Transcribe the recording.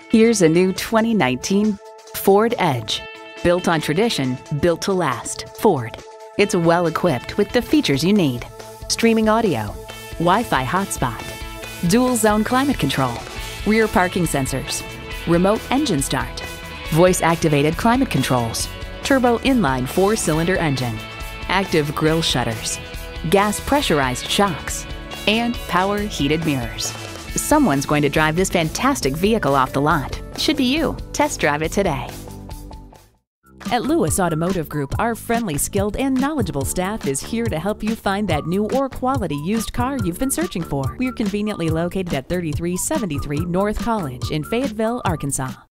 Here's a new 2019 Ford Edge. Built on tradition, built to last. Ford. It's well equipped with the features you need. Streaming audio, Wi-Fi hotspot, dual zone climate control, rear parking sensors, remote engine start, voice activated climate controls, turbo inline 4-cylinder engine, active grille shutters, gas pressurized shocks, and power heated mirrors. Someone's going to drive this fantastic vehicle off the lot. Should be you. Test drive it today. At Lewis Automotive Group, our friendly, skilled, and knowledgeable staff is here to help you find that new or quality used car you've been searching for. We're conveniently located at 3373 North College in Fayetteville, Arkansas.